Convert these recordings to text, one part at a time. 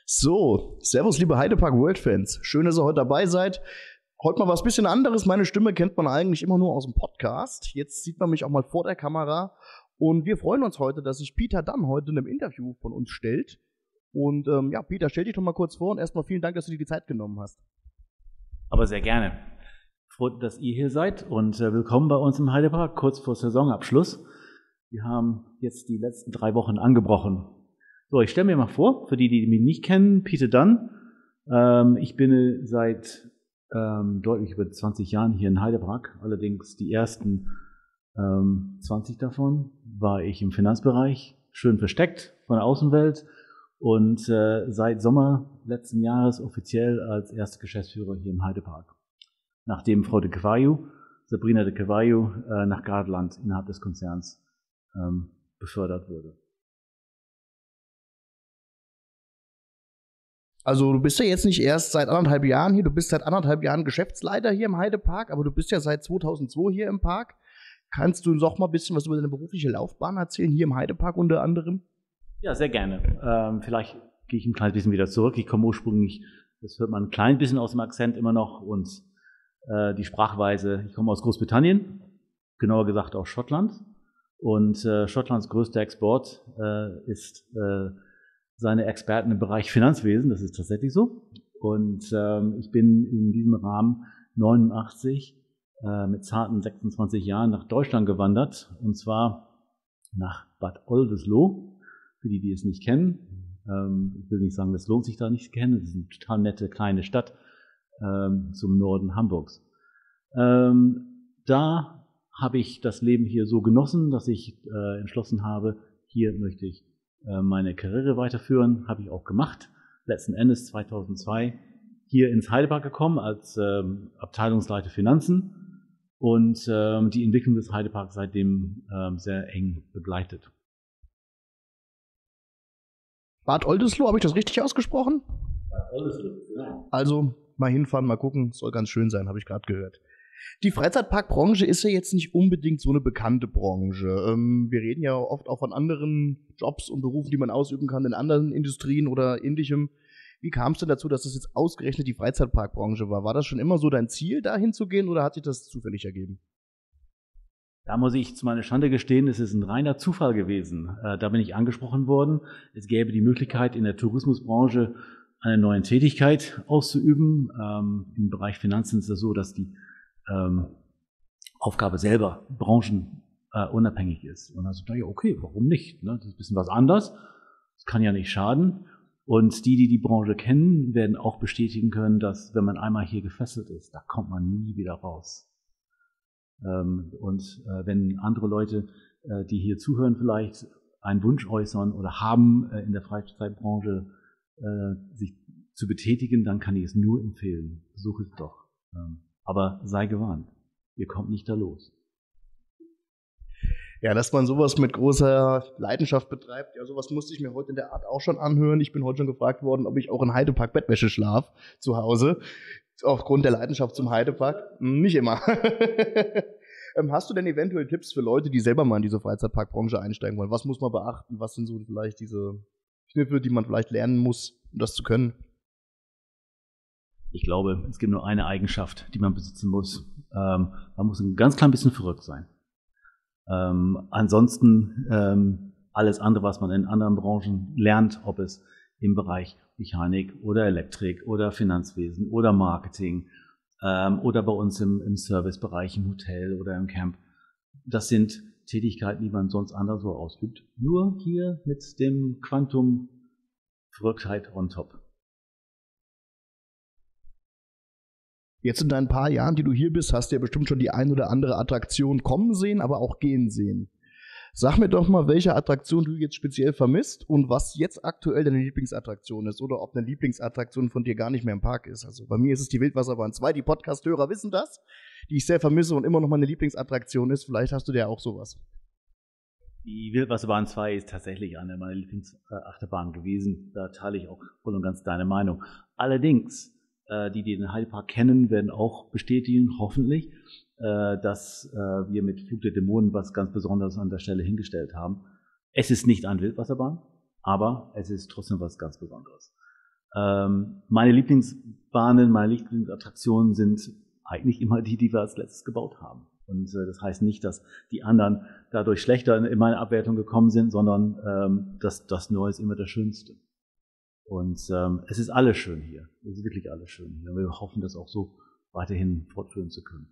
So, servus liebe Heidepark World Fans. Schön, dass ihr heute dabei seid. Heute mal was bisschen anderes. Meine Stimme kennt man eigentlich immer nur aus dem Podcast. Jetzt sieht man mich auch mal vor der Kamera. Und wir freuen uns heute, dass sich Peter Damm heute in einem Interview von uns stellt. Und ja, Peter, stell dich doch mal kurz vor und erstmal vielen Dank, dass du dir die Zeit genommen hast. Aber sehr gerne. Freut, dass ihr hier seid und willkommen bei uns im Heidepark, kurz vor Saisonabschluss. Wir haben jetzt die letzten 3 Wochen angebrochen. So, ich stelle mir mal vor, für die, die mich nicht kennen, Peter Dunn. Ich bin seit deutlich über 20 Jahren hier in Heidepark. Allerdings die ersten 20 davon war ich im Finanzbereich, schön versteckt von der Außenwelt und seit Sommer letzten Jahres offiziell als erster Geschäftsführer hier im Heidepark. Nachdem Frau de Cavallo, Sabrina de Cavallo, nach Gardeland innerhalb des Konzerns befördert wurde. Also du bist ja jetzt nicht erst seit 1,5 Jahren hier, du bist seit 1,5 Jahren Geschäftsleiter hier im Heidepark, aber du bist ja seit 2002 hier im Park. Kannst du uns auch mal ein bisschen was über deine berufliche Laufbahn erzählen, hier im Heidepark unter anderem? Ja, sehr gerne. Vielleicht gehe ich ein kleines bisschen wieder zurück. Ich komme ursprünglich, das hört man ein klein bisschen aus dem Akzent immer noch und die Sprachweise, ich komme aus Großbritannien, genauer gesagt aus Schottland. Und Schottlands größter Export ist seine Experten im Bereich Finanzwesen, das ist tatsächlich so. Und ich bin in diesem Rahmen 89 mit zarten 26 Jahren nach Deutschland gewandert, und zwar nach Bad Oldesloe, für die, die es nicht kennen. Ich will nicht sagen, das lohnt sich da nicht zu kennen, das ist eine total nette kleine Stadt zum Norden Hamburgs. Da habe ich das Leben hier so genossen, dass ich entschlossen habe, hier möchte ich meine Karriere weiterführen, habe ich auch gemacht. Letzten Endes 2002 hier ins Heidepark gekommen als Abteilungsleiter Finanzen und die Entwicklung des Heideparks seitdem sehr eng begleitet. Bad Oldesloe, habe ich das richtig ausgesprochen? Bad Oldesloe, genau. Also mal hinfahren, mal gucken, soll ganz schön sein, habe ich gerade gehört. Die Freizeitparkbranche ist ja jetzt nicht unbedingt so eine bekannte Branche. Wir reden ja oft auch von anderen Jobs und Berufen, die man ausüben kann in anderen Industrien oder ähnlichem. Wie kam es denn dazu, dass das jetzt ausgerechnet die Freizeitparkbranche war? War das schon immer so dein Ziel, dahin zu gehen, oder hat sich das zufällig ergeben? Da muss ich zu meiner Schande gestehen, es ist ein reiner Zufall gewesen. Da bin ich angesprochen worden. Es gäbe die Möglichkeit, in der Tourismusbranche eine neue Tätigkeit auszuüben. Im Bereich Finanzen ist es so, dass die Aufgabe selber branchenunabhängig ist. Und dann so, ja, okay, warum nicht? Ne? Das ist ein bisschen was anderes. Das kann ja nicht schaden. Und die die Branche kennen, werden auch bestätigen können, dass wenn man einmal hier gefesselt ist, da kommt man nie wieder raus. Wenn andere Leute, die hier zuhören, vielleicht einen Wunsch äußern oder haben, in der Freizeitbranche sich zu betätigen, dann kann ich es nur empfehlen. Versuch es doch. Aber sei gewarnt, ihr kommt nicht da los. Ja, dass man sowas mit großer Leidenschaft betreibt, ja, sowas musste ich mir heute in der Art auch schon anhören. Ich bin heute schon gefragt worden, ob ich auch in Heidepark Bettwäsche schlaf zu Hause. Aufgrund der Leidenschaft zum Heidepark. Nicht immer. Hast du denn eventuell Tipps für Leute, die selber mal in diese Freizeitparkbranche einsteigen wollen? Was muss man beachten? Was sind so vielleicht diese Kniffe, die man vielleicht lernen muss, um das zu können? Ich glaube, es gibt nur eine Eigenschaft, die man besitzen muss. Man muss ein ganz klein bisschen verrückt sein. Ansonsten alles andere, was man in anderen Branchen lernt, ob es im Bereich Mechanik oder Elektrik oder Finanzwesen oder Marketing oder bei uns im Servicebereich, im Hotel oder im Camp, das sind Tätigkeiten, die man sonst anderswo ausübt. Nur hier mit dem Quantum Verrücktheit on top. Jetzt in deinen paar Jahren, die du hier bist, hast du ja bestimmt schon die ein oder andere Attraktion kommen sehen, aber auch gehen sehen. Sag mir doch mal, welche Attraktion du jetzt speziell vermisst und was jetzt aktuell deine Lieblingsattraktion ist oder ob eine Lieblingsattraktion von dir gar nicht mehr im Park ist. Also bei mir ist es die Wildwasserbahn 2, die Podcast-Hörer wissen das, die ich sehr vermisse und immer noch meine Lieblingsattraktion ist. Vielleicht hast du ja auch sowas. Die Wildwasserbahn 2 ist tatsächlich eine meiner Lieblingsachterbahnen gewesen. Da teile ich auch voll und ganz deine Meinung. Allerdings, die den Heidepark kennen, werden auch bestätigen, hoffentlich, dass wir mit Flug der Dämonen was ganz Besonderes an der Stelle hingestellt haben. Es ist nicht eine Wildwasserbahn, aber es ist trotzdem was ganz Besonderes. Meine Lieblingsbahnen, meine Lieblingsattraktionen sind eigentlich immer die wir als letztes gebaut haben. Und das heißt nicht, dass die anderen dadurch schlechter in meine Abwertung gekommen sind, sondern dass das Neue ist immer das Schönste. Und es ist alles schön hier. Es ist wirklich alles schön hier. Wir hoffen, das auch so weiterhin fortführen zu können.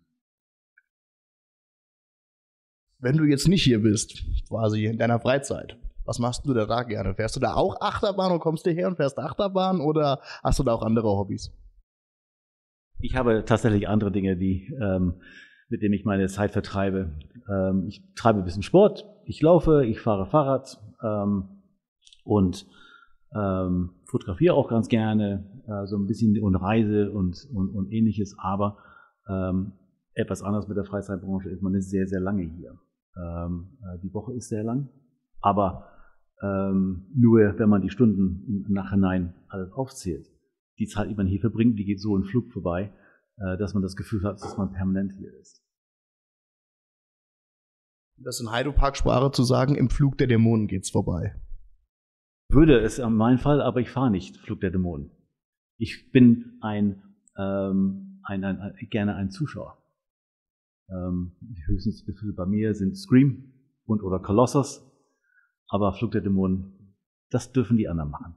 Wenn du jetzt nicht hier bist, quasi in deiner Freizeit, was machst du da gerne? Fährst du da auch Achterbahn und kommst hierher und fährst Achterbahn oder hast du da auch andere Hobbys? Ich habe tatsächlich andere Dinge, mit denen ich meine Zeit vertreibe. Ich treibe ein bisschen Sport, ich laufe, ich fahre Fahrrad und fotografiere auch ganz gerne, so ein bisschen und reise und ähnliches, aber etwas anderes mit der Freizeitbranche ist, man ist sehr, sehr lange hier. Die Woche ist sehr lang, aber nur wenn man die Stunden im Nachhinein alles aufzählt, die Zeit, die man hier verbringt, die geht so im Flug vorbei, dass man das Gefühl hat, dass man permanent hier ist. Das ist in Heidepark-Sprache zu sagen, im Flug der Dämonen geht's vorbei. Würde es in meinem Fall, aber ich fahre nicht Flug der Dämonen. Ich bin gerne ein Zuschauer. Die höchsten Gefühle bei mir sind Scream oder Colossus, aber Flug der Dämonen, das dürfen die anderen machen.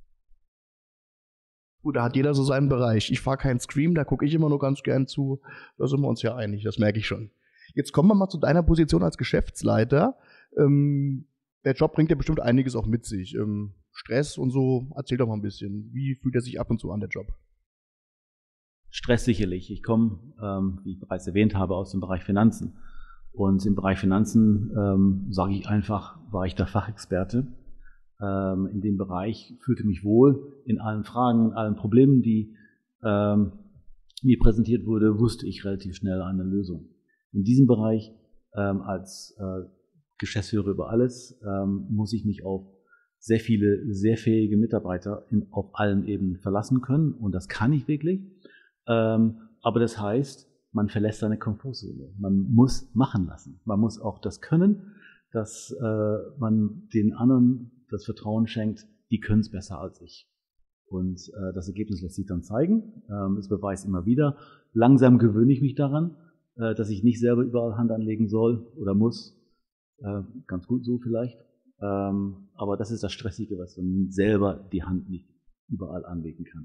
Gut, da hat jeder so seinen Bereich. Ich fahre keinen Scream, da gucke ich immer nur ganz gern zu. Da sind wir uns ja einig, das merke ich schon. Jetzt kommen wir mal zu deiner Position als Geschäftsleiter. Der Job bringt ja bestimmt einiges auch mit sich. Stress und so, erzähl doch mal ein bisschen. Wie fühlt er sich ab und zu an, der Job? Stress sicherlich. Ich komme, wie ich bereits erwähnt habe, aus dem Bereich Finanzen. Und im Bereich Finanzen, sage ich einfach, war ich der Fachexperte. In dem Bereich fühlte mich wohl. In allen Fragen, allen Problemen, die mir präsentiert wurde, wusste ich relativ schnell eine Lösung. In diesem Bereich als Geschäftsführer über alles muss ich mich auf sehr viele, sehr fähige Mitarbeiter auf allen Ebenen verlassen können. Und das kann ich wirklich. Aber das heißt, man verlässt seine Komfortzone. Man muss machen lassen. Man muss auch das können, dass man den anderen das Vertrauen schenkt, die können es besser als ich. Und das Ergebnis lässt sich dann zeigen. Es beweist immer wieder. Langsam gewöhne ich mich daran, dass ich nicht selber überall Hand anlegen soll oder muss. Ganz gut so vielleicht. Aber das ist das Stressige, was man selber die Hand nicht überall anlegen kann.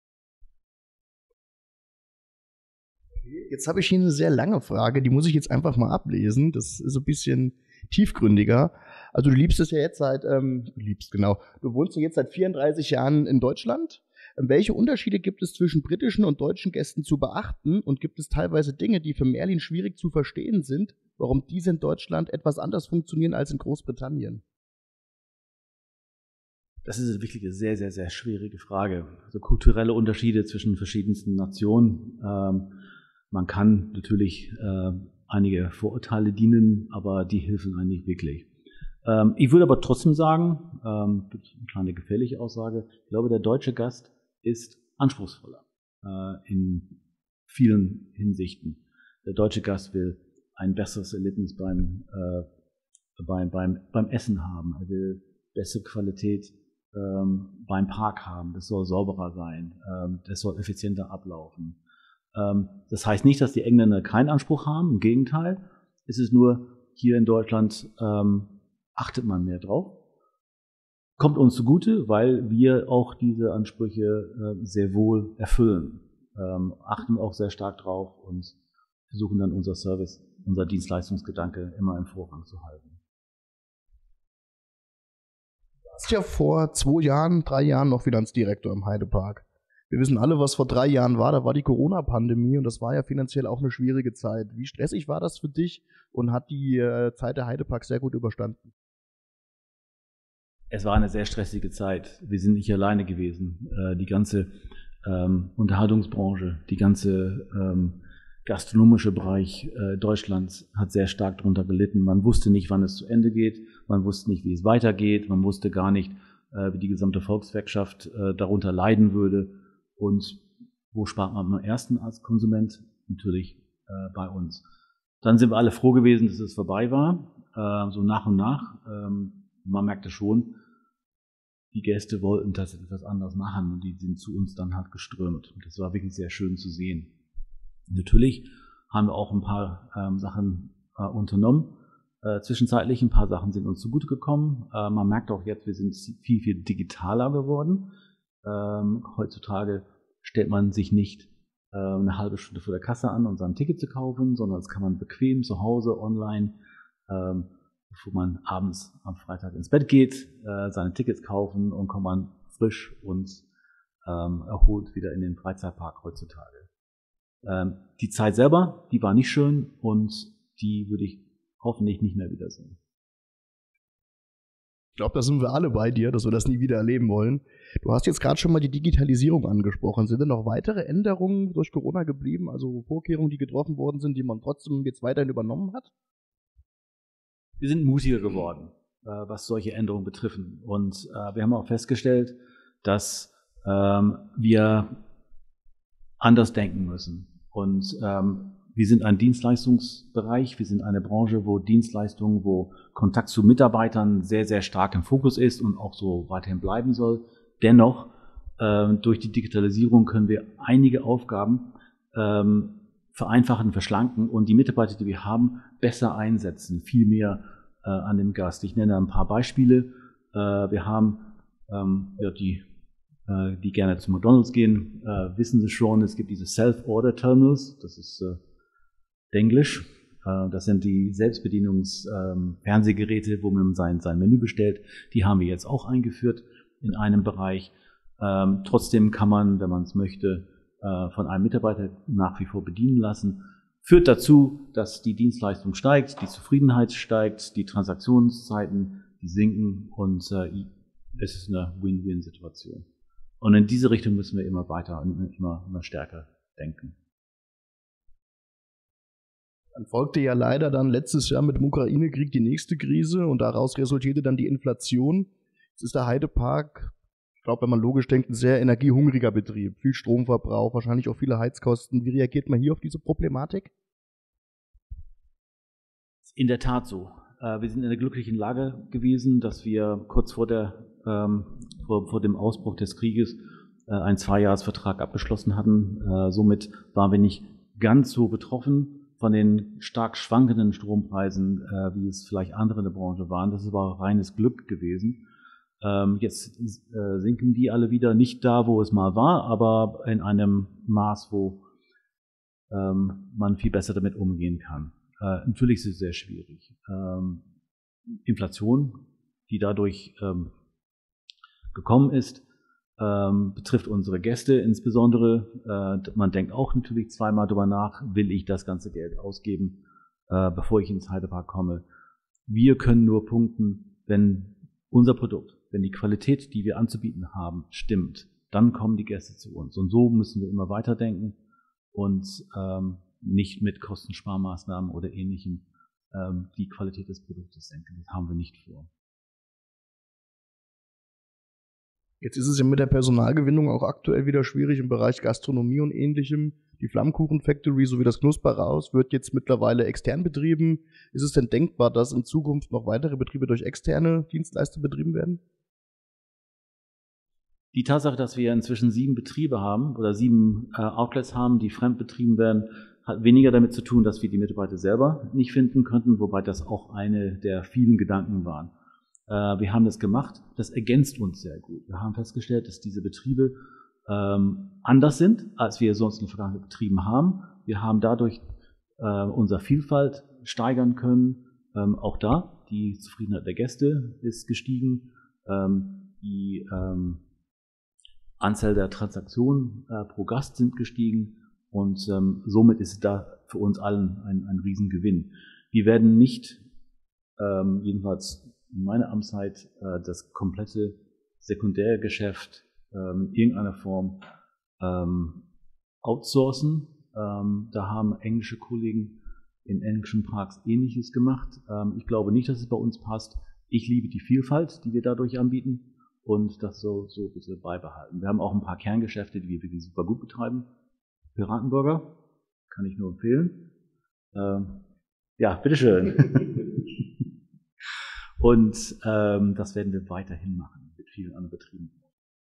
Jetzt habe ich hier eine sehr lange Frage, die muss ich jetzt einfach mal ablesen. Das ist ein bisschen tiefgründiger. Also du liebst es ja jetzt du wohnst ja jetzt seit 34 Jahren in Deutschland. Welche Unterschiede gibt es zwischen britischen und deutschen Gästen zu beachten? Und gibt es teilweise Dinge, die für Merlin schwierig zu verstehen sind, warum diese in Deutschland etwas anders funktionieren als in Großbritannien? Das ist wirklich eine sehr, sehr, sehr schwierige Frage. Also kulturelle Unterschiede zwischen verschiedensten Nationen. Man kann natürlich einige Vorurteile dienen, aber die helfen eigentlich wirklich. Ich würde aber trotzdem sagen, eine kleine gefährliche Aussage, ich glaube, der deutsche Gast ist anspruchsvoller in vielen Hinsichten. Der deutsche Gast will ein besseres Erlebnis beim Essen haben. Er will bessere Qualität beim Park haben. Das soll sauberer sein. Das soll effizienter ablaufen. Das heißt nicht, dass die Engländer keinen Anspruch haben. Im Gegenteil. Es ist nur, hier in Deutschland achtet man mehr drauf. Kommt uns zugute, weil wir auch diese Ansprüche sehr wohl erfüllen. Achten auch sehr stark drauf und versuchen dann unser Service, unser Dienstleistungsgedanke immer im Vorrang zu halten. Du warst ja vor 3 Jahren noch Finanzdirektor im Heidepark. Wir wissen alle, was vor 3 Jahren war. Da war die Corona-Pandemie und das war ja finanziell auch eine schwierige Zeit. Wie stressig war das für dich und hat die Zeit der Heidepark sehr gut überstanden? Es war eine sehr stressige Zeit. Wir sind nicht alleine gewesen. Die ganze Unterhaltungsbranche, die ganze gastronomische Bereich Deutschlands hat sehr stark darunter gelitten. Man wusste nicht, wann es zu Ende geht. Man wusste nicht, wie es weitergeht. Man wusste gar nicht, wie die gesamte Volkswirtschaft darunter leiden würde. Und wo spart man am ersten als Konsument? Natürlich bei uns. Dann sind wir alle froh gewesen, dass es vorbei war. So nach und nach. Man merkte schon, die Gäste wollten tatsächlich etwas anderes machen und die sind zu uns dann halt geströmt. Und das war wirklich sehr schön zu sehen. Natürlich haben wir auch ein paar Sachen unternommen. Zwischenzeitlich ein paar Sachen sind uns zugute gekommen. Man merkt auch jetzt, wir sind viel, viel digitaler geworden. Heutzutage stellt man sich nicht eine halbe Stunde vor der Kasse an, um sein Ticket zu kaufen, sondern das kann man bequem zu Hause online, bevor man abends am Freitag ins Bett geht, seine Tickets kaufen und kommt man frisch und erholt wieder in den Freizeitpark heutzutage. Die Zeit selber, die war nicht schön und die würde ich hoffentlich nicht mehr wiedersehen. Ich glaube, da sind wir alle bei dir, dass wir das nie wieder erleben wollen. Du hast jetzt gerade schon mal die Digitalisierung angesprochen. Sind denn noch weitere Änderungen durch Corona geblieben, also Vorkehrungen, die getroffen worden sind, die man trotzdem jetzt weiterhin übernommen hat? Wir sind mutiger geworden, was solche Änderungen betreffen. Und wir haben auch festgestellt, dass wir anders denken müssen. Und wir sind ein Dienstleistungsbereich, wir sind eine Branche, wo Dienstleistungen, wo Kontakt zu Mitarbeitern sehr, sehr stark im Fokus ist und auch so weiterhin bleiben soll. Dennoch, durch die Digitalisierung können wir einige Aufgaben vereinfachen, verschlanken und die Mitarbeiter, die wir haben, besser einsetzen, viel mehr an den Gast. Ich nenne ein paar Beispiele. Wir haben die gerne zu McDonald's gehen, wissen Sie schon, es gibt diese Self-Order-Terminals, das ist Englisch. Das sind die Selbstbedienungs-Fernsehgeräte, wo man sein Menü bestellt. Die haben wir jetzt auch eingeführt in einem Bereich. Trotzdem kann man, wenn man es möchte, von einem Mitarbeiter nach wie vor bedienen lassen. Führt dazu, dass die Dienstleistung steigt, die Zufriedenheit steigt, die Transaktionszeiten, die sinken und es ist eine Win-Win-Situation. Und in diese Richtung müssen wir immer weiter und immer stärker denken. Dann folgte ja leider dann letztes Jahr mit dem Ukraine-Krieg die nächste Krise und daraus resultierte dann die Inflation. Jetzt ist der Heide-Park, ich glaube, wenn man logisch denkt, ein sehr energiehungriger Betrieb. Viel Stromverbrauch, wahrscheinlich auch viele Heizkosten. Wie reagiert man hier auf diese Problematik? In der Tat so. Wir sind in der glücklichen Lage gewesen, dass wir kurz vor dem Ausbruch des Krieges einen 2-Jahres-Vertrag abgeschlossen hatten. Somit waren wir nicht ganz so betroffen von den stark schwankenden Strompreisen, wie es vielleicht andere in der Branche waren. Das ist aber reines Glück gewesen. Jetzt sinken die alle wieder nicht da, wo es mal war, aber in einem Maß, wo man viel besser damit umgehen kann. Natürlich ist es sehr schwierig. Inflation, die dadurch gekommen ist, betrifft unsere Gäste insbesondere. Man denkt auch natürlich zweimal darüber nach, will ich das ganze Geld ausgeben, bevor ich ins Heide-Park komme. Wir können nur punkten, wenn unser Produkt, wenn die Qualität, die wir anzubieten haben, stimmt, dann kommen die Gäste zu uns. Und so müssen wir immer weiterdenken und nicht mit Kostensparmaßnahmen oder Ähnlichem die Qualität des Produktes senken. Das haben wir nicht vor. Jetzt ist es ja mit der Personalgewinnung auch aktuell wieder schwierig im Bereich Gastronomie und Ähnlichem. Die Flammkuchen Factory sowie das Knusperhaus wird jetzt mittlerweile extern betrieben. Ist es denn denkbar, dass in Zukunft noch weitere Betriebe durch externe Dienstleister betrieben werden? Die Tatsache, dass wir inzwischen 7 Betriebe haben oder 7 Outlets haben, die fremd betrieben werden, hat weniger damit zu tun, dass wir die Mitarbeiter selber nicht finden könnten, wobei das auch eine der vielen Gedanken waren. Wir haben das gemacht, das ergänzt uns sehr gut. Wir haben festgestellt, dass diese Betriebe anders sind, als wir sonst in der Vergangenheit betrieben haben. Wir haben dadurch unsere Vielfalt steigern können. Auch da, die Zufriedenheit der Gäste ist gestiegen. Die Anzahl der Transaktionen pro Gast sind gestiegen und somit ist da für uns allen ein Riesengewinn. Wir werden nicht, jedenfalls in meiner Amtszeit, das komplette Sekundärgeschäft in irgendeiner Form outsourcen. Da haben englische Kollegen in englischen Parks Ähnliches gemacht. Ich glaube nicht, dass es bei uns passt. Ich liebe die Vielfalt, die wir dadurch anbieten und das so bitte beibehalten. Wir haben auch ein paar Kerngeschäfte, die wir wirklich super gut betreiben. Piratenburger, kann ich nur empfehlen. Ja, bitteschön. Und das werden wir weiterhin machen. vielen anderen Betrieben.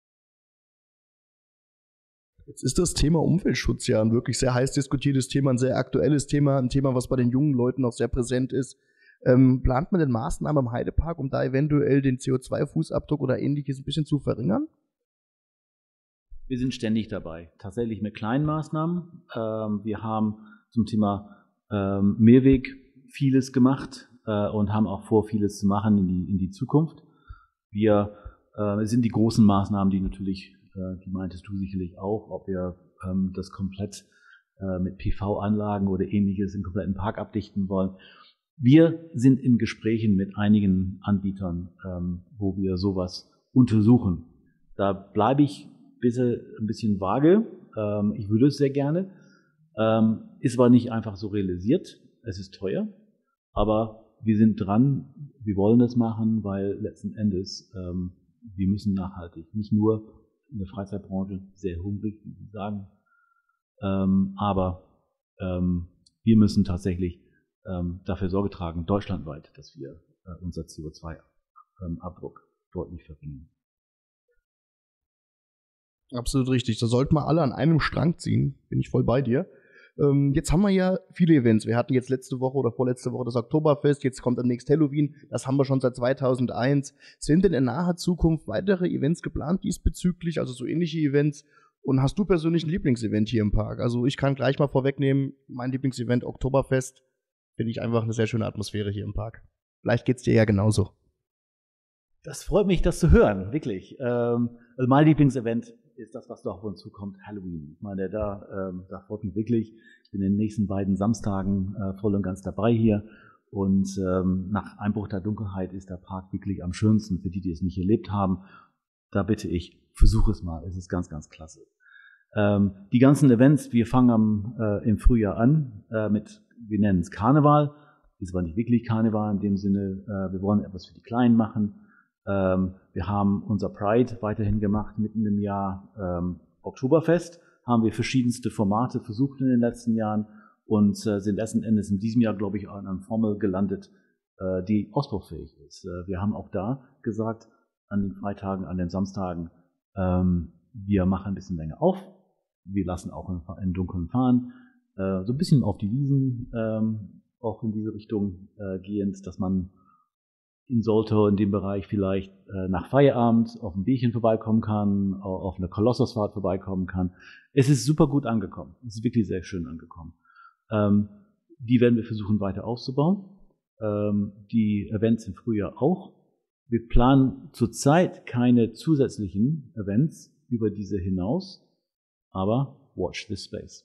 Jetzt ist das Thema Umweltschutz ja ein wirklich sehr heiß diskutiertes Thema, ein sehr aktuelles Thema, ein Thema, was bei den jungen Leuten auch sehr präsent ist. Plant man denn Maßnahmen im Heidepark, um da eventuell den CO2-Fußabdruck oder Ähnliches ein bisschen zu verringern? Wir sind ständig dabei, tatsächlich mit kleinen Maßnahmen. Wir haben zum Thema Mehrweg vieles gemacht und haben auch vor, vieles zu machen in die Zukunft. Wir sind die großen Maßnahmen, die natürlich, die meintest du sicherlich auch, ob wir das komplett mit PV-Anlagen oder Ähnliches im kompletten Park abdichten wollen. Wir sind in Gesprächen mit einigen Anbietern, wo wir sowas untersuchen. Da bleibe ich ein bisschen vage. Ich würde es sehr gerne. Ist aber nicht einfach so realisiert. Es ist teuer. Aber wir sind dran. Wir wollen das machen, weil letzten Endes wir müssen nachhaltig. Nicht nur in der Freizeitbranche sehr hungrig, wie Sie sagen. Aber wir müssen tatsächlich dafür Sorge tragen, deutschlandweit, dass wir unser CO2-Abdruck deutlich verringern. Absolut richtig. Da sollten wir alle an einem Strang ziehen. Bin ich voll bei dir. Jetzt haben wir ja viele Events. Wir hatten jetzt letzte Woche oder vorletzte Woche das Oktoberfest. Jetzt kommt demnächst Halloween. Das haben wir schon seit 2001. Sind denn in naher Zukunft weitere Events geplant diesbezüglich? Also so ähnliche Events? Und hast du persönlich ein Lieblingsevent hier im Park? Also ich kann gleich mal vorwegnehmen, mein Lieblingsevent Oktoberfest. Finde ich einfach eine sehr schöne Atmosphäre hier im Park. Vielleicht geht's dir ja genauso. Das freut mich, das zu hören, wirklich. Also mein Lieblingsevent ist das, was da auf uns zukommt, Halloween. Ich meine, da freut mich wirklich. Ich bin in den nächsten beiden Samstagen voll und ganz dabei hier. Und nach Einbruch der Dunkelheit ist der Park wirklich am schönsten für die, die es nicht erlebt haben. Da bitte ich, versuche es mal. Es ist ganz, ganz klasse. Die ganzen Events, wir fangen im Frühjahr an mit, wir nennen es Karneval. Es war nicht wirklich Karneval in dem Sinne. Wir wollen etwas für die Kleinen machen. Wir haben unser Pride weiterhin gemacht, mitten im Jahr Oktoberfest. Haben wir verschiedenste Formate versucht in den letzten Jahren und sind letzten Endes in diesem Jahr, glaube ich, an einer Formel gelandet, die ausbaufähig ist. Wir haben auch da gesagt, an den Freitagen, an den Samstagen, wir machen ein bisschen länger auf. Wir lassen auch in Dunkeln fahren. So ein bisschen auf die Wiesen, auch in diese Richtung gehend, dass man in Soltau in dem Bereich vielleicht nach Feierabend auf ein Bierchen vorbeikommen kann, auf eine Kolossusfahrt vorbeikommen kann. Es ist super gut angekommen. Es ist wirklich sehr schön angekommen. Die werden wir versuchen weiter auszubauen. Die Events im Frühjahr auch. Wir planen zurzeit keine zusätzlichen Events über diese hinaus, aber watch this space.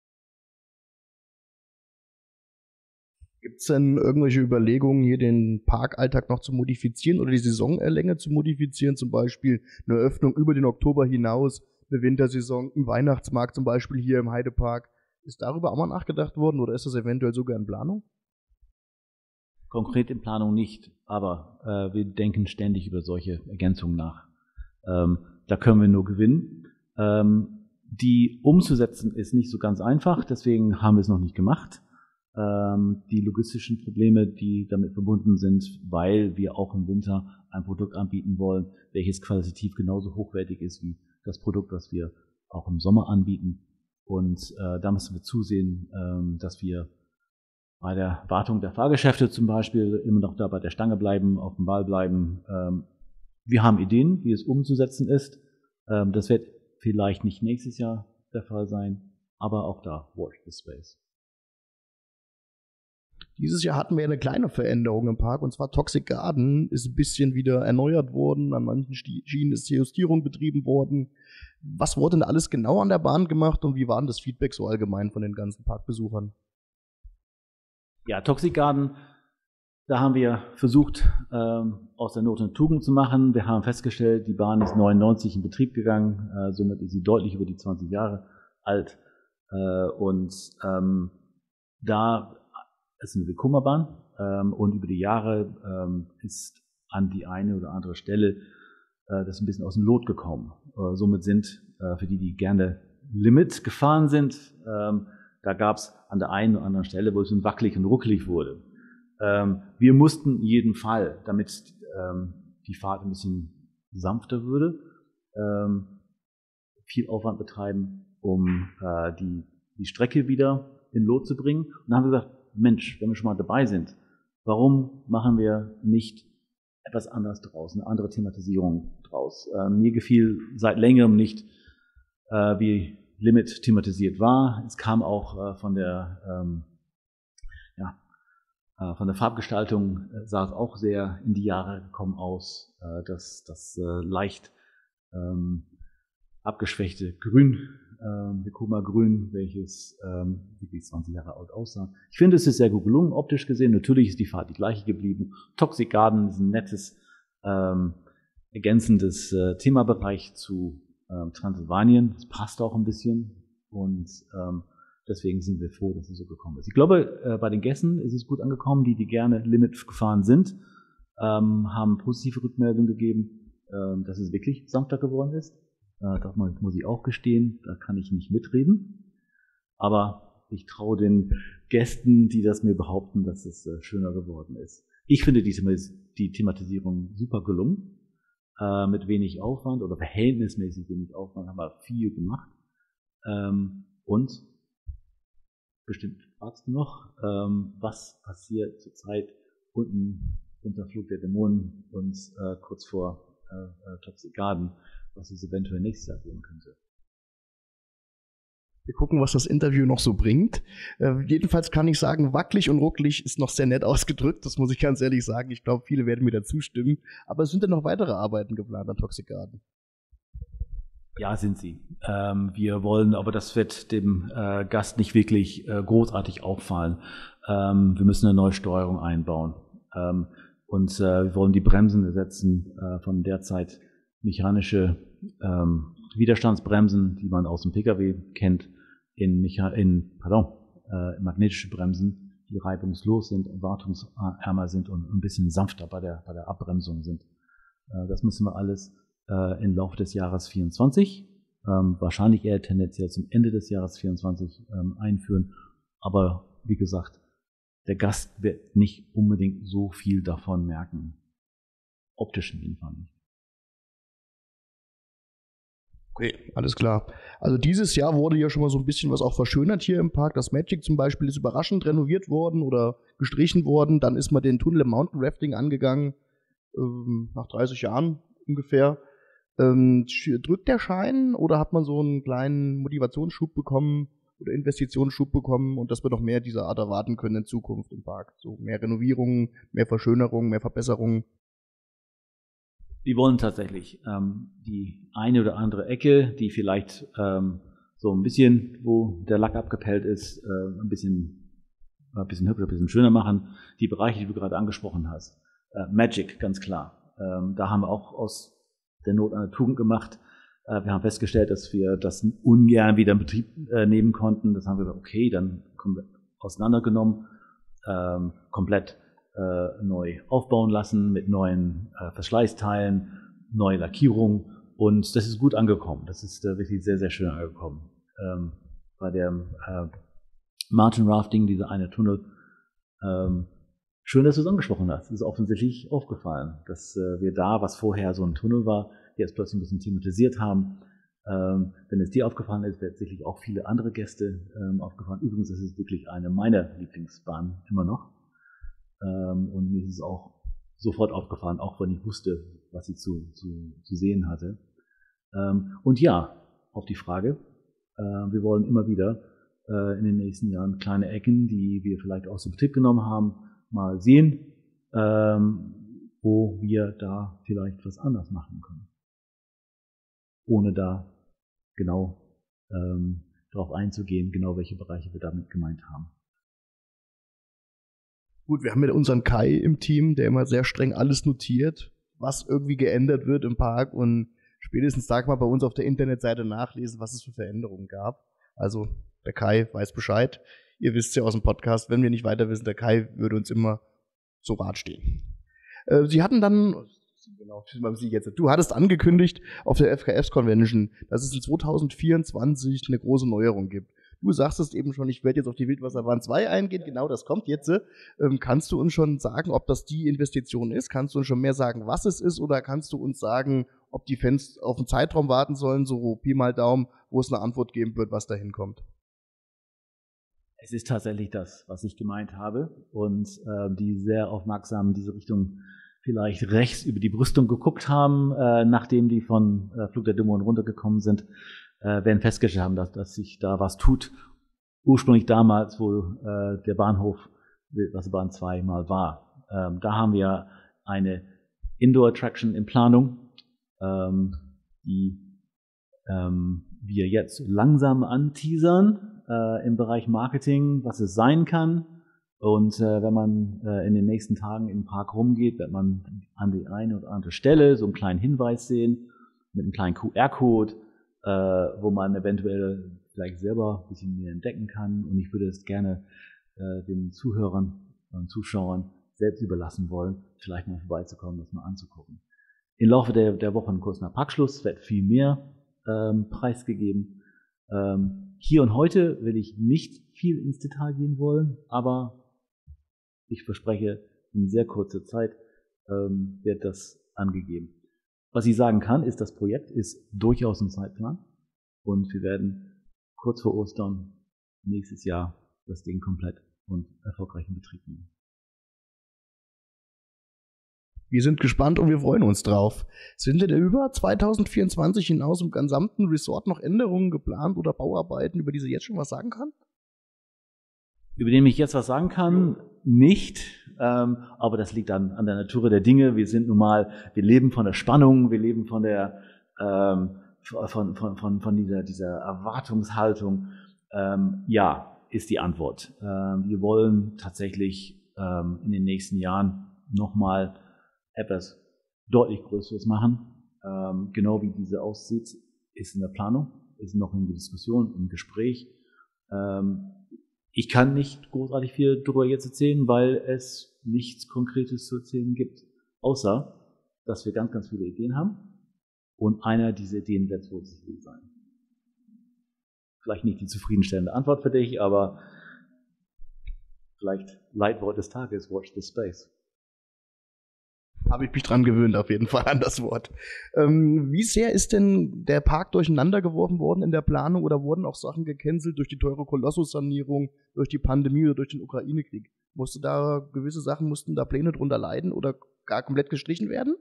Gibt es denn irgendwelche Überlegungen, hier den Parkalltag noch zu modifizieren oder die Saisonlänge zu modifizieren? Zum Beispiel eine Öffnung über den Oktober hinaus, eine Wintersaison, ein Weihnachtsmarkt zum Beispiel hier im Heidepark. Ist darüber auch mal nachgedacht worden oder ist das eventuell sogar in Planung? Konkret in Planung nicht, aber wir denken ständig über solche Ergänzungen nach. Da können wir nur gewinnen. Die umzusetzen ist nicht so ganz einfach, deswegen haben wir es noch nicht gemacht. Die logistischen Probleme, die damit verbunden sind, weil wir auch im Winter ein Produkt anbieten wollen, welches qualitativ genauso hochwertig ist wie das Produkt, was wir auch im Sommer anbieten. Und da müssen wir zusehen, dass wir bei der Wartung der Fahrgeschäfte zum Beispiel immer noch da bei der Stange bleiben, auf dem Ball bleiben. Wir haben Ideen, wie es umzusetzen ist. Das wird vielleicht nicht nächstes Jahr der Fall sein, aber auch da, watch the space. Dieses Jahr hatten wir eine kleine Veränderung im Park, und zwar Toxic Garden ist ein bisschen wieder erneuert worden, an manchen Schienen ist Justierung betrieben worden. Was wurde denn alles genau an der Bahn gemacht und wie war denn das Feedback so allgemein von den ganzen Parkbesuchern? Ja, Toxic Garden, da haben wir versucht, aus der Not eine Tugend zu machen. Wir haben festgestellt, die Bahn ist 99 in Betrieb gegangen, somit ist sie deutlich über die 20 Jahre alt. Da ist eine Willkommenbahn und über die Jahre ist an die eine oder andere Stelle das ein bisschen aus dem Lot gekommen. Somit sind, für die, die gerne Limit gefahren sind, da gab es an der einen oder anderen Stelle, wo es so wackelig und ruckelig wurde. Wir mussten in jedem Fall, damit die Fahrt ein bisschen sanfter würde, viel Aufwand betreiben, um die Strecke wieder in Lot zu bringen. Und dann haben wir gesagt, Mensch, wenn wir schon mal dabei sind, warum machen wir nicht etwas anderes draus, eine andere Thematisierung draus? Mir gefiel seit längerem nicht, wie Limit thematisiert war. Es kam auch von der Farbgestaltung, sah es auch sehr in die Jahre gekommen aus, das leicht abgeschwächte Grün, Vekoma Grün, welches wirklich 20 Jahre alt aussah. Ich finde, es ist sehr gut gelungen, optisch gesehen. Natürlich ist die Farbe die gleiche geblieben. Toxic Garden ist ein nettes, ergänzendes Themabereich zu Transsilvanien. Das passt auch ein bisschen und deswegen sind wir froh, dass es so gekommen ist. Ich glaube, bei den Gästen ist es gut angekommen, die gerne Limit gefahren sind, haben positive Rückmeldungen gegeben, dass es wirklich sanfter geworden ist. Das muss ich auch gestehen, da kann ich nicht mitreden. Aber ich traue den Gästen, die das mir behaupten, dass es schöner geworden ist. Ich finde die Thematisierung super gelungen. Mit wenig Aufwand oder verhältnismäßig wenig Aufwand haben wir viel gemacht. Und bestimmt fragst du noch, was passiert zurzeit unten unter Flug der Dämonen und kurz vor Toxic Garden, was es eventuell nächstes Jahr geben könnte. Wir gucken, was das Interview noch so bringt. Jedenfalls kann ich sagen, wackelig und ruckelig ist noch sehr nett ausgedrückt, das muss ich ganz ehrlich sagen. Ich glaube, viele werden mir da zustimmen. Aber es sind ja noch weitere Arbeiten geplant an Toxic Garden. Ja, sind sie. Wir wollen, aber das wird dem Gast nicht wirklich großartig auffallen. Wir müssen eine neue Steuerung einbauen. Und wir wollen die Bremsen ersetzen von derzeit mechanische Widerstandsbremsen, die man aus dem Pkw kennt, in magnetische Bremsen, die reibungslos sind, wartungsärmer sind und ein bisschen sanfter bei der Abbremsung sind. Das müssen wir alles im Laufe des Jahres 24, wahrscheinlich eher tendenziell zum Ende des Jahres 24 einführen. Aber wie gesagt, der Gast wird nicht unbedingt so viel davon merken. Optisch in jedem Fall nicht. Okay, alles klar. Also dieses Jahr wurde ja schon mal so ein bisschen was auch verschönert hier im Park. Das Magic zum Beispiel ist überraschend renoviert worden oder gestrichen worden. Dann ist man den Tunnel im Mountain Rafting angegangen, nach 30 Jahren ungefähr. Drückt der Schein oder hat man so einen kleinen Motivationsschub bekommen oder Investitionsschub bekommen und dass wir noch mehr dieser Art erwarten können in Zukunft im Park? So mehr Renovierungen, mehr Verschönerungen, mehr Verbesserungen. Wir wollen tatsächlich die eine oder andere Ecke, die vielleicht so ein bisschen, wo der Lack abgepellt ist, ein bisschen hübscher, ein bisschen schöner machen. Die Bereiche, die du gerade angesprochen hast. Magic, ganz klar. Da haben wir auch aus der Not eine Tugend gemacht. Wir haben festgestellt, dass wir das ungern wieder in Betrieb nehmen konnten. Das haben wir gesagt, okay, dann kommen wir auseinandergenommen, komplett neu aufbauen lassen mit neuen Verschleißteilen, neue Lackierung und das ist gut angekommen. Das ist wirklich sehr, sehr schön angekommen. Bei der Mountain Rafting, dieser eine Tunnel, schön, dass du es angesprochen hast. Es ist offensichtlich aufgefallen, dass wir da, was vorher so ein Tunnel war, jetzt plötzlich ein bisschen thematisiert haben. Wenn es dir aufgefallen ist, wird sicherlich auch viele andere Gäste aufgefallen. Übrigens ist es wirklich eine meiner Lieblingsbahnen immer noch. Und mir ist es auch sofort aufgefallen, auch wenn ich wusste, was ich zu sehen hatte. Und ja, auf die Frage, wir wollen immer wieder in den nächsten Jahren kleine Ecken, die wir vielleicht aus dem Betrieb genommen haben, mal sehen, wo wir da vielleicht was anders machen können. Ohne da genau darauf einzugehen, genau welche Bereiche wir damit gemeint haben. Gut, wir haben ja unseren Kai im Team, der immer sehr streng alles notiert, was irgendwie geändert wird im Park und spätestens da kann man bei uns auf der Internetseite nachlesen, was es für Veränderungen gab. Also der Kai weiß Bescheid. Ihr wisst ja aus dem Podcast, wenn wir nicht weiter wissen, der Kai würde uns immer zu Rat stehen. Sie hatten dann, genau, du hattest angekündigt auf der FKFs-Convention, dass es in 2024 eine große Neuerung gibt. Du sagst es eben schon, ich werde jetzt auf die Wildwasserbahn 2 eingehen, genau das kommt jetzt. Kannst du uns schon sagen, ob das die Investition ist? Kannst du uns schon mehr sagen, was es ist? Oder kannst du uns sagen, ob die Fans auf einen Zeitraum warten sollen, so Pi mal Daumen, wo es eine Antwort geben wird, was dahin kommt. Es ist tatsächlich das, was ich gemeint habe, und die sehr aufmerksam in diese Richtung vielleicht rechts über die Brüstung geguckt haben, nachdem die von Flug der Dämonen runtergekommen sind, werden festgestellt haben, dass sich da was tut. Ursprünglich damals, wo der Bahnhof Wildwasserbahn 2 mal war. Da haben wir eine Indoor-Attraction in Planung, die wir jetzt langsam anteasern im Bereich Marketing, was es sein kann. Und wenn man in den nächsten Tagen im Park rumgeht, wird man an die eine oder andere Stelle so einen kleinen Hinweis sehen mit einem kleinen QR-Code, wo man eventuell vielleicht selber ein bisschen mehr entdecken kann. Und ich würde es gerne den Zuhörern und Zuschauern selbst überlassen wollen, vielleicht mal vorbeizukommen, das mal anzugucken. Im Laufe der Wochen kurz nach Parkschluss wird viel mehr preisgegeben. Hier und heute will ich nicht viel ins Detail gehen wollen, aber ich verspreche, in sehr kurzer Zeit wird das angegeben. Was ich sagen kann, ist, das Projekt ist durchaus ein Zeitplan und wir werden kurz vor Ostern nächstes Jahr das Ding komplett und erfolgreich in Betrieb nehmen. Wir sind gespannt und wir freuen uns drauf. Sind denn über 2024 hinaus im gesamten Resort noch Änderungen geplant oder Bauarbeiten, über die Sie jetzt schon was sagen kann? Über den ich jetzt was sagen kann, nicht. Aber das liegt an der Natur der Dinge. Wir leben von der Spannung, wir leben von der von dieser Erwartungshaltung. Ja, ist die Antwort. Wir wollen tatsächlich in den nächsten Jahren nochmal etwas deutlich Größeres machen. Genau wie diese aussieht, ist in der Planung, ist noch in der Diskussion, im Gespräch. Ich kann nicht großartig viel darüber jetzt erzählen, weil es nichts Konkretes zu erzählen gibt, außer, dass wir ganz, ganz viele Ideen haben und einer dieser Ideen wird wohl sicherlich sein. Vielleicht nicht die zufriedenstellende Antwort für dich, aber vielleicht Leitwort des Tages, watch the space. Habe ich mich dran gewöhnt, auf jeden Fall an das Wort. Wie sehr ist denn der Park durcheinander geworfen worden in der Planung oder wurden auch Sachen gecancelt durch die teure Kolossus-Sanierung, durch die Pandemie oder durch den Ukraine-Krieg? Mussten da Pläne drunter leiden oder gar komplett gestrichen werden?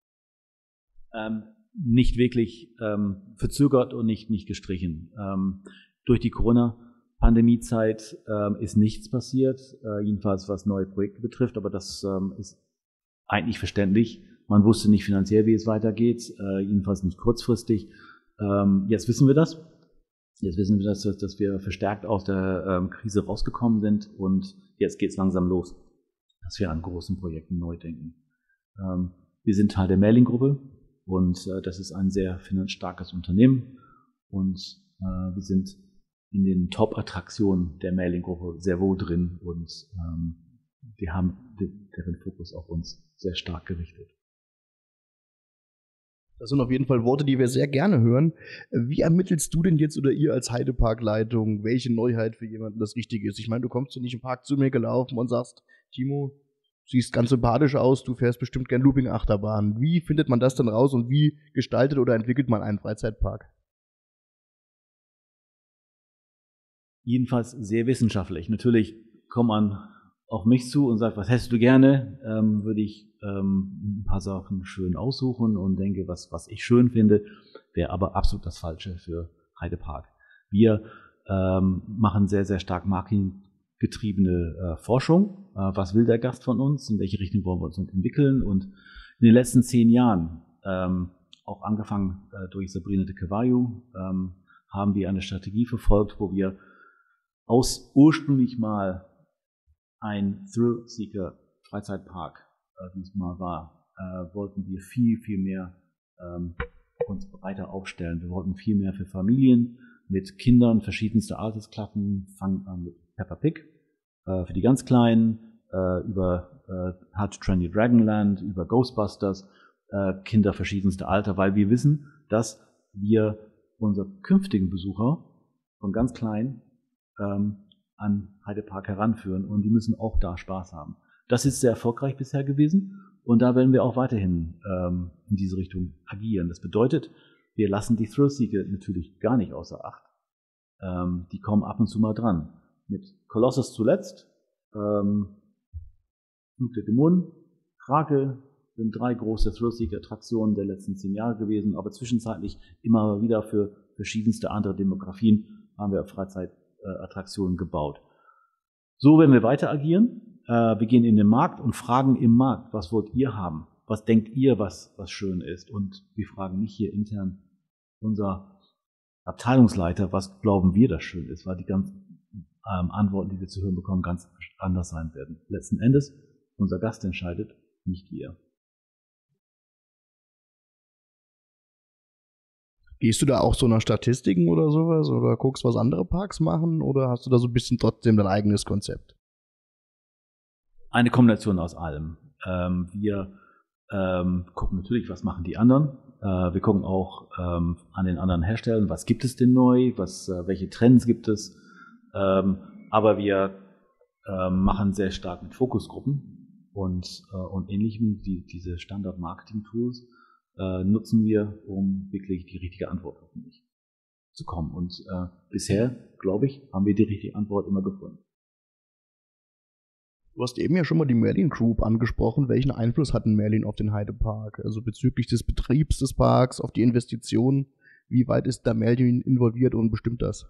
Nicht wirklich verzögert und nicht gestrichen. Durch die Corona-Pandemie-Zeit ist nichts passiert, jedenfalls was neue Projekte betrifft, aber das ist eigentlich verständlich. Man wusste nicht finanziell, wie es weitergeht, jedenfalls nicht kurzfristig. Jetzt wissen wir das. Jetzt wissen wir, dass wir verstärkt aus der Krise rausgekommen sind und jetzt geht es langsam los, dass wir an großen Projekten neu denken. Wir sind Teil der Mailing-Gruppe und das ist ein sehr finanzstarkes Unternehmen und wir sind in den Top-Attraktionen der Mailing-Gruppe sehr wohl drin und die haben deren Fokus auf uns sehr stark gerichtet. Das sind auf jeden Fall Worte, die wir sehr gerne hören. Wie ermittelst du denn jetzt oder ihr als Heidepark-Leitung, welche Neuheit für jemanden das Richtige ist? Ich meine, du kommst ja nicht im Park zu mir gelaufen und sagst, Timo, siehst ganz sympathisch aus, du fährst bestimmt gern Looping-Achterbahn. Wie findet man das denn raus und wie gestaltet oder entwickelt man einen Freizeitpark? Jedenfalls sehr wissenschaftlich. Natürlich kommt man auf mich zu und sagt, was hättest du gerne, würde ich ein paar Sachen schön aussuchen und denke, was ich schön finde, wäre aber absolut das Falsche für Heidepark. Wir machen sehr, sehr stark marketinggetriebene Forschung. Was will der Gast von uns? In welche Richtung wollen wir uns entwickeln? Und in den letzten 10 Jahren, auch angefangen durch Sabrina de Carvalho, haben wir eine Strategie verfolgt, wo wir aus ursprünglich mal ein Thrill-Seeker-Freizeitpark, wie es mal war, wollten wir viel, viel mehr uns breiter aufstellen. Wir wollten viel mehr für Familien mit Kindern verschiedenster Altersklassen, fangen an mit Peppa Pig, für die ganz Kleinen, über How to Train Your Dragonland, über Ghostbusters, Kinder verschiedenster Alter, weil wir wissen, dass wir unsere künftigen Besucher von ganz klein an Heidepark heranführen und die müssen auch da Spaß haben. Das ist sehr erfolgreich bisher gewesen Und da werden wir auch weiterhin in diese Richtung agieren. Das bedeutet, wir lassen die Thrillseeker natürlich gar nicht außer Acht. Die kommen ab und zu mal dran. Mit Colossus zuletzt, Flug der Dämonen, Krake, sind 3 große Thrillseeker-Attraktionen der letzten 10 Jahre gewesen, aber zwischenzeitlich immer wieder für verschiedenste andere Demografien haben wir Freizeitattraktionen gebaut. So werden wir weiter agieren. Wir gehen in den Markt und fragen im Markt, was wollt ihr haben? Was denkt ihr, was schön ist? Und wir fragen nicht hier intern unser Abteilungsleiter, was glauben wir, das schön ist, weil die ganzen Antworten, die wir zu hören bekommen, ganz anders sein werden. Letzten Endes, unser Gast entscheidet, nicht wir. Gehst du da auch so nach Statistiken oder sowas oder guckst, was andere Parks machen oder hast du da so ein bisschen trotzdem dein eigenes Konzept? Eine Kombination aus allem. Wir gucken natürlich, was machen die anderen. Wir gucken auch an den anderen Herstellern, was gibt es denn neu, welche Trends gibt es. Aber wir machen sehr stark mit Fokusgruppen und Ähnlichem. Diese Standard-Marketing-Tools nutzen wir, um wirklich die richtige Antwort hoffentlich zu kommen. Und bisher, glaube ich, haben wir die richtige Antwort immer gefunden. Du hast eben ja schon mal die Merlin Group angesprochen. Welchen Einfluss hat denn Merlin auf den Heidepark? Also bezüglich des Betriebs des Parks, auf die Investitionen. Wie weit ist da Merlin involviert und bestimmt das?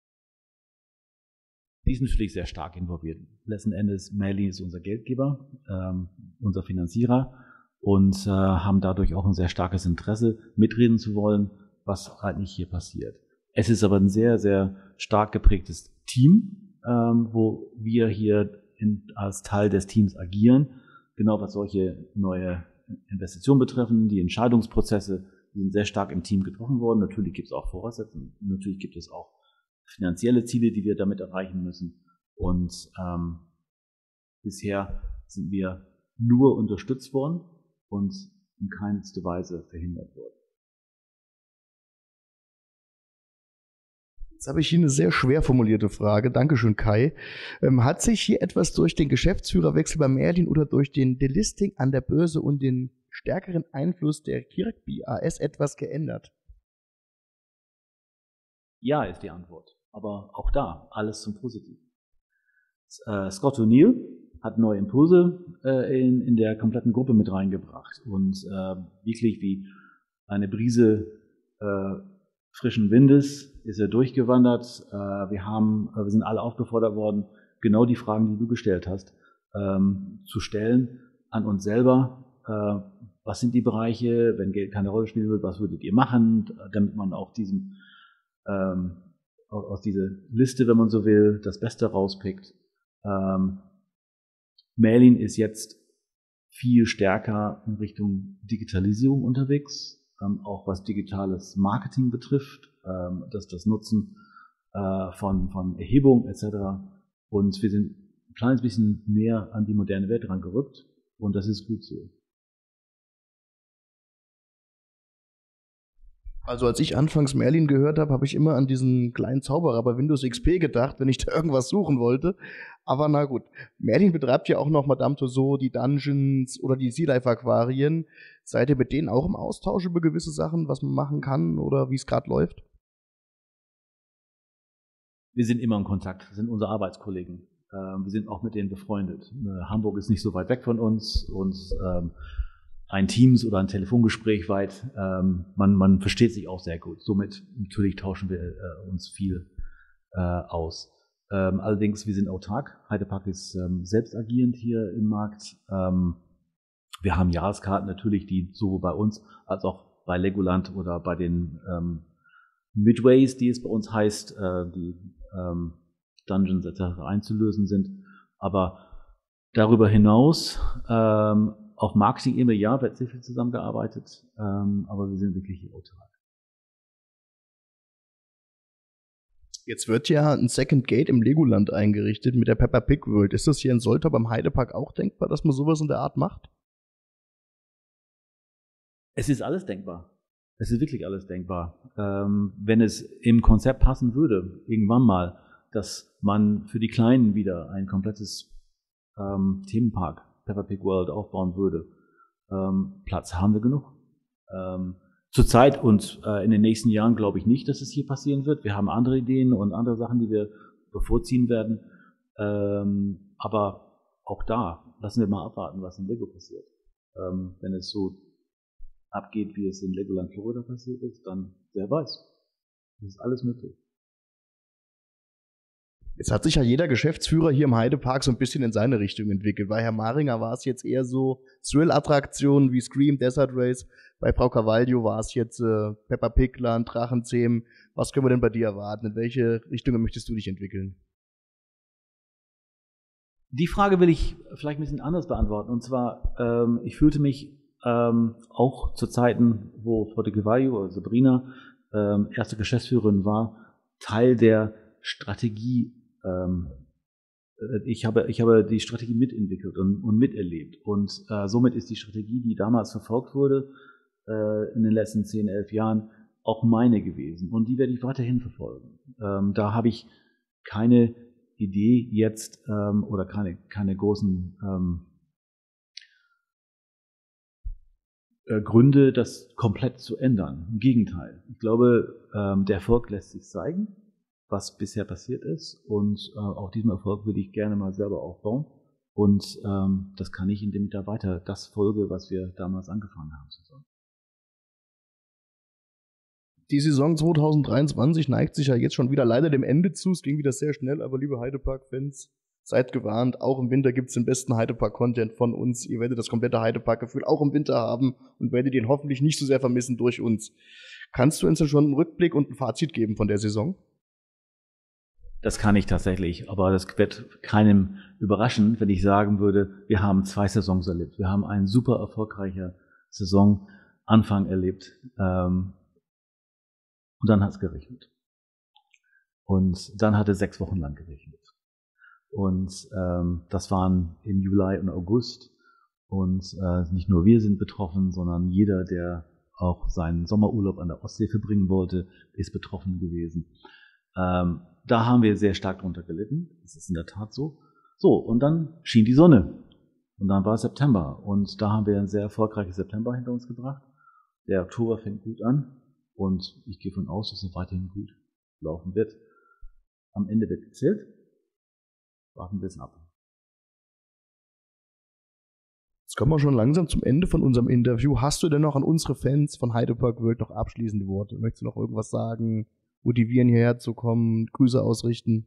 Die sind natürlich sehr stark involviert. Letzten Endes, Merlin ist unser Geldgeber, unser Finanzierer und haben dadurch auch ein sehr starkes Interesse, mitreden zu wollen, was eigentlich hier passiert. Es ist aber ein sehr, sehr stark geprägtes Team, wo wir hier als Teil des Teams agieren, genau was solche neue Investitionen betreffen. Die Entscheidungsprozesse sind sehr stark im Team getroffen worden. Natürlich gibt es auch Voraussetzungen, natürlich gibt es auch finanzielle Ziele, die wir damit erreichen müssen. Und bisher sind wir nur unterstützt worden und in keinster Weise verhindert worden. Jetzt habe ich hier eine sehr schwer formulierte Frage. Dankeschön, Kai. Hat sich hier etwas durch den Geschäftsführerwechsel bei Merlin oder durch den Delisting an der Börse und den stärkeren Einfluss der Kirkby AS etwas geändert? Ja, ist die Antwort. Aber auch da, alles zum Positiven. Scott O'Neill hat neue Impulse in der kompletten Gruppe mit reingebracht und wirklich wie eine Brise frischen Windes ist er durchgewandert. Wir sind alle aufgefordert worden, genau die Fragen, die du gestellt hast, zu stellen an uns selber. Was sind die Bereiche, wenn Geld keine Rolle spielen will, was würdet ihr machen, damit man auch aus dieser Liste, wenn man so will, das Beste rauspickt. Merlin ist jetzt viel stärker in Richtung Digitalisierung unterwegs, auch was digitales Marketing betrifft, das Nutzen von Erhebung etc. Und wir sind ein kleines bisschen mehr an die moderne Welt rangerückt und das ist gut so. Also als ich anfangs Merlin gehört habe, habe ich immer an diesen kleinen Zauberer bei Windows XP gedacht, wenn ich da irgendwas suchen wollte. Aber na gut, Merlin betreibt ja auch noch Madame Tussauds, die Dungeons oder die Sea Life Aquarien. Seid ihr mit denen auch im Austausch über gewisse Sachen, was man machen kann oder wie es gerade läuft? Wir sind immer in Kontakt, das sind unsere Arbeitskollegen. Wir sind auch mit denen befreundet. Hamburg ist nicht so weit weg von uns und ein Teams- oder ein Telefongespräch weit. Man versteht sich auch sehr gut. Somit natürlich tauschen wir uns viel aus. Allerdings, wir sind autark. Heidepark ist selbst agierend hier im Markt. Wir haben Jahreskarten natürlich, die sowohl bei uns als auch bei Legoland oder bei den Midways, die es bei uns heißt, die Dungeons etc. einzulösen sind. Aber darüber hinaus auf Marketing-Ebene, ja, wird sehr viel zusammengearbeitet, aber wir sind wirklich hier autark. Jetzt wird ja ein Second Gate im Legoland eingerichtet mit der Peppa Pig World. Ist das hier in Soltau beim Heidepark auch denkbar, dass man sowas in der Art macht? Es ist alles denkbar. Es ist wirklich alles denkbar. Wenn es im Konzept passen würde, irgendwann mal, dass man für die Kleinen wieder ein komplettes Themenpark, Peppa Pig World, aufbauen würde, Platz haben wir genug. Zurzeit und in den nächsten Jahren glaube ich nicht, dass es hier passieren wird. Wir haben andere Ideen und andere Sachen, die wir bevorziehen werden. Aber auch da lassen wir mal abwarten, was in Lego passiert. Wenn es so abgeht, wie es in Legoland Florida passiert ist, dann wer weiß. Das ist alles möglich. Jetzt hat sich ja jeder Geschäftsführer hier im Heidepark so ein bisschen in seine Richtung entwickelt. Bei Herrn Maringer war es jetzt eher so Thrill-Attraktionen wie Scream, Desert Race. Bei Frau Carvalho war es jetzt Peppa Pig Land, Drachenzähmen. Was können wir denn bei dir erwarten? In welche Richtungen möchtest du dich entwickeln? Die Frage will ich vielleicht ein bisschen anders beantworten. Und zwar, ich fühlte mich auch zu Zeiten, wo Frau de Carvalho, also Sabrina, erste Geschäftsführerin war, Teil der Strategie. Ich habe die Strategie mitentwickelt und miterlebt. Und somit ist die Strategie, die damals verfolgt wurde, in den letzten 10, 11 Jahren, auch meine gewesen. Und die werde ich weiterhin verfolgen. Da habe ich keine Idee jetzt oder keine großen Gründe, das komplett zu ändern. Im Gegenteil. Ich glaube, der Erfolg lässt sich zeigen, was bisher passiert ist. Und auch diesen Erfolg würde ich gerne mal selber aufbauen. Und das kann ich, indem ich da weiter das folge, was wir damals angefangen haben zusammen. Die Saison 2023 neigt sich ja jetzt schon wieder leider dem Ende zu. Es ging wieder sehr schnell, aber liebe Heidepark-Fans, seid gewarnt. Auch im Winter gibt es den besten Heidepark-Content von uns. Ihr werdet das komplette Heidepark-Gefühl auch im Winter haben und werdet ihn hoffentlich nicht so sehr vermissen durch uns. Kannst du uns denn schon einen Rückblick und ein Fazit geben von der Saison? Das kann ich tatsächlich, aber das wird keinem überraschen, wenn ich sagen würde, wir haben 2 Saisons erlebt. Wir haben einen super erfolgreicher Saisonanfang erlebt. Und dann hat es geregnet. Und dann hat es 6 Wochen lang geregnet. Und das waren im Juli und August. Und nicht nur wir sind betroffen, sondern jeder, der auch seinen Sommerurlaub an der Ostsee verbringen wollte, ist betroffen gewesen. Da haben wir sehr stark drunter gelitten. Das ist in der Tat so. So, und dann schien die Sonne. Und dann war es September. Und da haben wir ein sehr erfolgreiches September hinter uns gebracht. Der Oktober fängt gut an. Und ich gehe davon aus, dass es weiterhin gut laufen wird. Am Ende wird gezählt. Warten wir ein bisschen ab. Jetzt kommen wir schon langsam zum Ende von unserem Interview. Hast du denn noch an unsere Fans von Heidepark World noch abschließende Worte? Möchtest du noch irgendwas sagen? Motivieren, hierher zu kommen? Grüße ausrichten?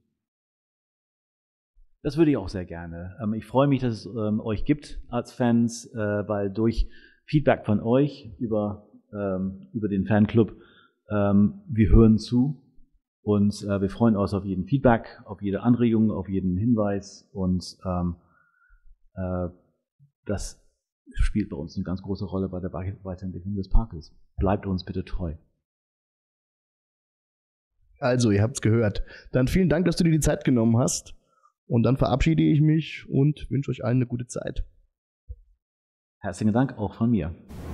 Das würde ich auch sehr gerne. Ich freue mich, dass es euch gibt als Fans, weil durch Feedback von euch über den Fanclub, wir hören zu und wir freuen uns auf jeden Feedback, auf jede Anregung, auf jeden Hinweis und das spielt bei uns eine ganz große Rolle bei der Weiterentwicklung des Parkes. Bleibt uns bitte treu. Also, ihr habt's gehört. Dann vielen Dank, dass du dir die Zeit genommen hast. Und dann verabschiede ich mich und wünsche euch allen eine gute Zeit. Herzlichen Dank auch von mir.